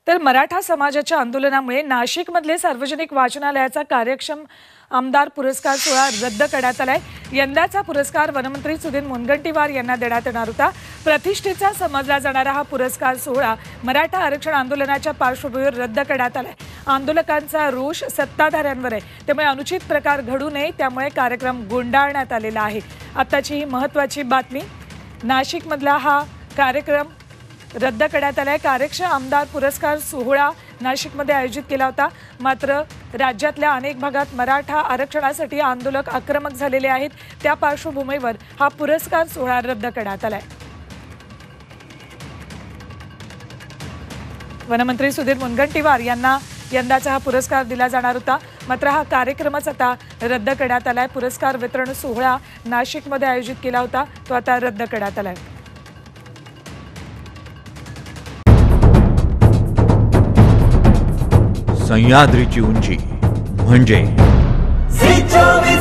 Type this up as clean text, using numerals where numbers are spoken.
तर मराठा समाजाच्या आंदोलनामुळे नाशिकमधले सार्वजनिक वाचनालयाचा कार्यक्षम आमदार पुरस्कार सोहळा रद्द करण्यात आलाय। यंदाचा पुरस्कार वनमंत्री सुधीर मुनगंटीवार यांना देण्यात येणार होता। प्रतिष्ठेचा समजला जाणारा हा पुरस्कार सोहळा मराठा आरक्षण आंदोलनाच्या पार्श्वभूमीवर रद्द करण्यात आलाय। आंदोलकांचा रोष सत्ताधाऱ्यांवर आहे, त्यामुळे अनुचित प्रकार घडू नये त्यामुळे कार्यक्रम गुंडाळण्यात आलेला आहे। आताची ही महत्त्वाची बातमी, नाशिकमधला हा कार्यक्रम रद्द करण्यात आलाय। कार्यक्षम आमदार पुरस्कार सोहळा नाशिकमध्ये आयोजित केला होता, मात्र राज्यातल्या अनेक भागात मराठा आरक्षणासाठी आंदोलक आक्रमक झालेले आहेत। त्या पार्श्वभूमीवर हा पुरस्कार सोहळा रद्द करण्यात आलाय। वनमंत्री सुधीर मुनगंटीवार यांना यंदाचा हा पुरस्कार दिला जाणार होता, मात्र हा कार्यक्रमच आता रद्द करण्यात आलाय। पुरस्कार वितरण सोहळा नाशिकमध्ये आयोजित केला होता, तो आता रद्द करण्यात आलाय। सह्याद्रीची उंची म्हणजे